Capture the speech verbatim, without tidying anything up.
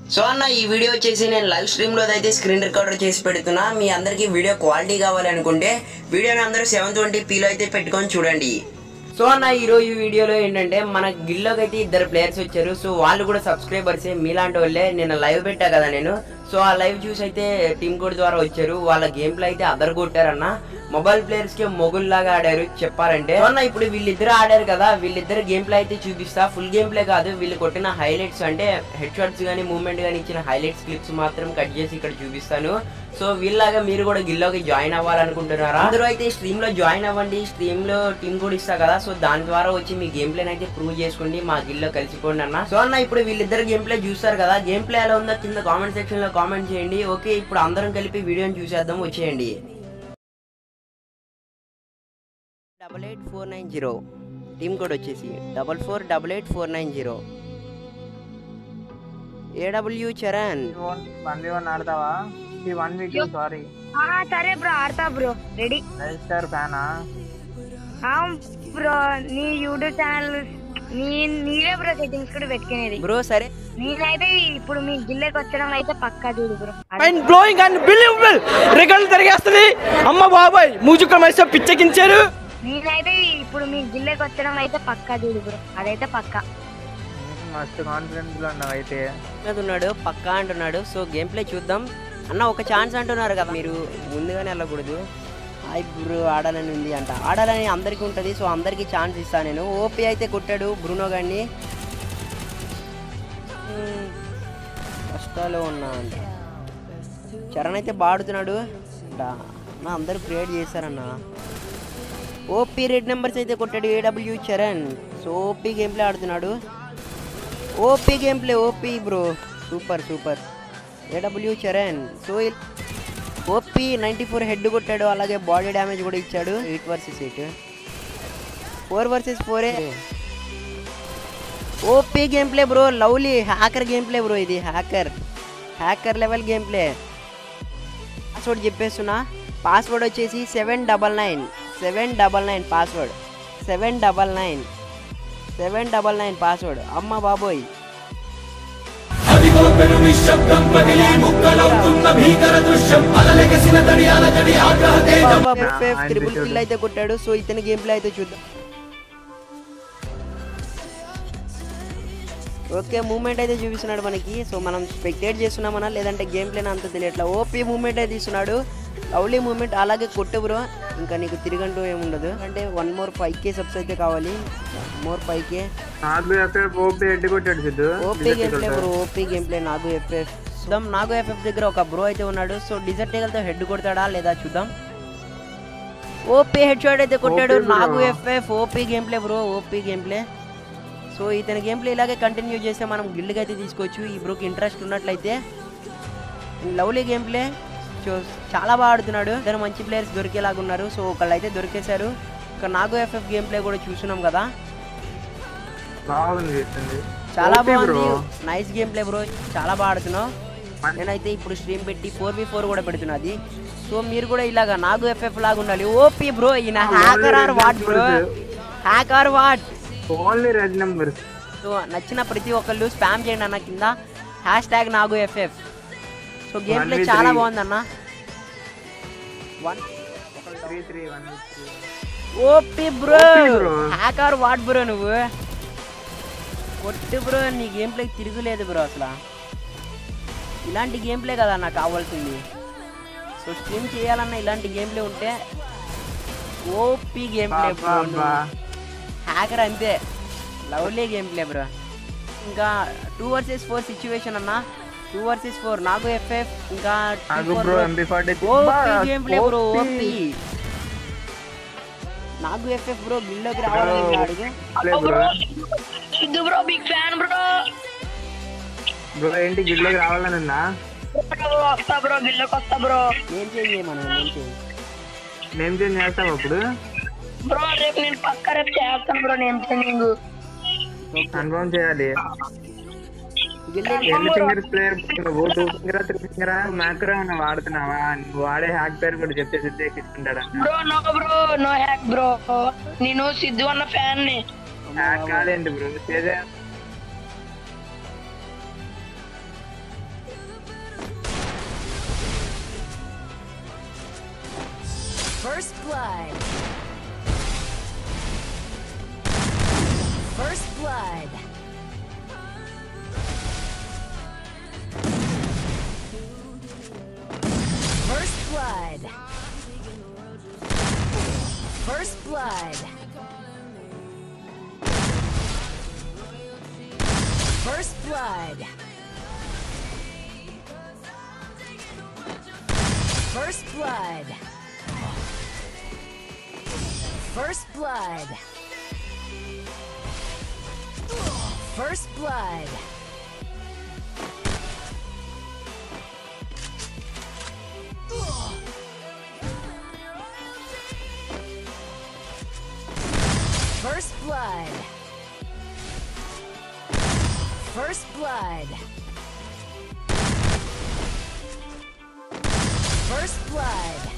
So అన్న ఈ video వచ్చేసి నేను లైవ్ స్ట్రీమ్లో అయితే స్క్రీన్ రికార్డర్ చేసి పెడుతున్నా. మీ అందరికీ వీడియో క్వాలిటీ కావాలనుకుంటే వీడియోని అందరూ సెవెన్ ట్వంటీ పీలో అయితే పెట్టుకొని చూడండి. సో అన్న ఈరోజు ఈ వీడియోలో ఏంటంటే మన గిల్లోకి అయితే ఇద్దరు ప్లేయర్స్ వచ్చారు. సో వాళ్ళు కూడా సబ్స్క్రైబర్సే మీలాంటి వాళ్ళే. నేను లైవ్ పెట్టా కదా నేను, సో ఆ లైవ్ చూసి అయితే టీమ్ కోడ్ ద్వారా వచ్చారు. వాళ్ళ గేమ్ ప్లే అయితే అదర్ కొట్టారన్న. మొబైల్ ప్లేయర్స్ కి మొగుల్లాగా ఆడారు చెప్పారంటే. అన్న ఇప్పుడు వీళ్ళిద్దరు ఆడారు కదా, వీళ్ళిద్దరు గేమ్ ప్లే అయితే చూపిస్తా. ఫుల్ గేమ్ ప్లే కాదు, వీళ్ళు కొట్టిన హైలైట్స్ అంటే హెడ్ షాట్స్ కానీ మూవ్మెంట్ కానీ ఇచ్చిన హైలైట్స్ క్లిప్స్ మాత్రం కట్ చేసి ఇక్కడ చూపిస్తాను. సో వీళ్ళలాగా మీరు కూడా గిల్లోకి జాయిన్ అవ్వాలనుకుంటున్నారా? అందరూ అయితే స్ట్రీమ్ లో జాయిన్ అవ్వండి. స్ట్రీమ్ లో టీమ్ కూడా ఇస్తా కదా, సో దాని ద్వారా వచ్చి మీ గేమ్ ప్లేని అయితే ప్రూవ్ చేసుకోండి, మా గిల్లో కలిసిపోండి అన్న. సో అన్న ఇప్పుడు వీళ్ళిద్దరు గేమ్ ప్లే చూస్తారు కదా, గేమ్ ప్లే ఎలా ఉందో కింద కామెంట్ సెక్షన్ లో కామెంట్ చేయండి. ఓకే ఇప్పుడు అందరం కలిపి వీడియోని చూసేద్దాం, వచ్చేయండి. Double eight four nine zero team code వచ్చేసి double four double eight four nine zero. AW Charan one v one ఆడతావా? ఈ వన్ వీక్ సారీ. సరే బ్రో ఆడతా బ్రో, రెడీ. రిజిస్టర్ ఫ్యానా బ్రో? నీ యూట్యూబ్ ఛానల్ నీ నీవే బ్రో సెట్టింగ్స్ కూడా పెట్టుకునేది బ్రో. సరే నేనైతే ఇప్పుడు మీ గిల్లెకి వచ్చడం అయితే పక్కా చూడు bro. Mind blowing and believable రికార్డులు తిరిగేస్తుంది. అమ్మ బాబాయ్ మ్యూజిక్ మైసా పిచ్చెకించారు. నేనైతే ఇప్పుడు మీ గిల్లెకి వచ్చడం అయితే పక్కా చూడు బ్రో, అదైతే పక్కా. మస్తు కాన్ఫిడెన్స్ లో ఉన్నావు అయితే. ఉన్నాడు పక్కా అంటున్నాడు. సో గేమ్ ప్లే చూద్దాం అన్న. ఒక ఛాన్స్ అంటున్నారు కదా మీరు, ముందుగానే వెళ్ళకూడదు. హాయ్ బ్రో ఆడాలని ఉంది అంట, ఆడాలని అందరికీ ఉంటుంది. సో అందరికీ ఛాన్స్ ఇస్తాను నేను. ఓపీ అయితే కొట్టాడు బ్రూనో గారిని. కష్టాలు ఉన్నా అంట. చరణ్ అయితే బాడుతున్నాడు అంట. నా అందరూ క్రియేట్ చేశారన్న. ఓపీ రెడ్ నెంబర్స్ అయితే కొట్టాడు AW Charan. So OP game play ఆడుతున్నాడు. OP game play OP bro, super super AW Charan. So OP ninety four head కొట్టాడు, అలాగే బాడీ డ్యామేజ్ కూడా ఇచ్చాడు. Eight versus eight, four versus ఫోరే. OP game play bro, lovely hacker game play bro. ఇది hacker hacker level game play. Password చెప్పేస్తున్నా, password వచ్చేసి seven double nine seven double nine password seven double nine seven double nine password. అమ్మ బాబోయ్ triple kill అయితే కొట్టాడు. So ఇతని game play అయితే చూద్దాం. ఓకే మూవ్మెంట్ అయితే చూపిస్తున్నాడు మనకి. సో మనం స్పెక్టేట్ చేస్తున్నామన్నా లేదంటే గేమ్ ప్లేనా అంత తెలియట్లా. ఓపీ మూవ్మెంట్ అయితే తీస్తున్నాడు, లవ్లీ మూవ్మెంట్. అలాగే కొట్టు బ్రో, ఇంకా నీకు తిరిగంటూ ఏముండదు. అంటే one more five K subs అయితే కావాలి, more five K. OP game play bro, OP game play. Nagu FF చూద్దాం. నాగు ఎఫ్ఎఫ్ దగ్గర ఒక బ్రో అయితే ఉన్నాడు. సో డిజర్ట్ తో హెడ్ కొడతాడా లేదా చూద్దాం. ఓపీ హెడ్ షాట్ అయితే కొట్టాడు Nagu FF. OP game play bro, OP game play. So ఇతని గేమ్ ప్లే ఇలాగే కంటిన్యూ చేస్తే మనం గిల్డ్కి అయితే తీసుకోవచ్చు. ఈ బ్రోకి ఇంట్రెస్ట్ ఉన్నట్లయితే. లవ్లీ గేమ్ ప్లే, సో చాలా బాగా ఆడుతున్నాడు. ఇద్దరు మంచి ప్లేయర్స్ దొరికేలాగా ఉన్నారు. సో ఒకళ్ళు అయితే దొరికేశారు. ఇక నాగో ఎఫ్ఎఫ్ గేమ్ ప్లే కూడా చూస్తున్నాం కదా, చాలా బాగుంది. నైస్ గేమ్ ప్లే బ్రో, చాలా బాగా ఆడుతున్నావు. నేనైతే ఇప్పుడు స్ట్రీమ్ పెట్టి ఫోర్ బి ఫోర్ కూడా పెడుతున్నది. సో మీరు కూడా ఇలాగా నాగో ఎఫ్ఎఫ్ లాగా ఉండాలి. ఓపీ బ్రో, ఈయన hacker or what bro, hacker what. Only red numbers. So నచ్చిన ప్రతి ఒక్కళ్ళు స్పామ్ చేయండి అన్న కింద hashtag Nagu FF. So game play చాలా బాగుంది అన్న. OP bro, hacker what bro, నువ్వు కొట్టు బ్రో. నీ గేమ్ ప్లే తిరుగులేదు బ్రో అసలు. ఇలాంటి గేమ్ ప్లే కదా నాకు కావాల్సింది. సో స్ట్రీమ్ చేయాలన్న ఇలాంటి గేమ్ ప్లే ఉంటే OP game play bro. Hacker అంతే, లవ్లీ గేమ్ ప్లే బ్రో. ఇంకా టూ వర్సెస్ ఫోర్ సిచ్యువేషన్ అన్న, two versus four Nagu FF ఇంకా game play bro. OP Nagu FF bro గిల్లోకి రావాలని అడుగు బ్రో. Big fan bro. బ్రో ఏంటి గిల్లోకి రావాలని వస్తా బ్రో, గిల్లోకి వస్తా బ్రో. నేను చేంజ్ చేయమను, నేను చేంజ్ నేను చేంజ్ చేస్తావు అప్పుడు బ్రో. రేపు నేను పక్క రేపు చేస్తాను బ్రో. నేను చేంజింగ్ కన్ఫర్మ్ చేయాలి. ఎన్ని ఫింగర్స్ ప్లేయర్ నువ్వు? టూ ఫింగరా త్రీ ఫింగరా మ్యాక్రో వాడుతున్నావా? నువ్వు వాడే హ్యాక్ పేరు కూడా చెప్తే సిద్ధు ఎక్కించుకుంటాడా? Bro no bro, no hack bro. నేను సిద్ధు అన్న ఫ్యాన్ ని. హ్యాక్ కాదేంటి bro, First blood. First blood. First blood. First blood. First blood. First blood. First blood. First blood. First blood. First blood. First blood.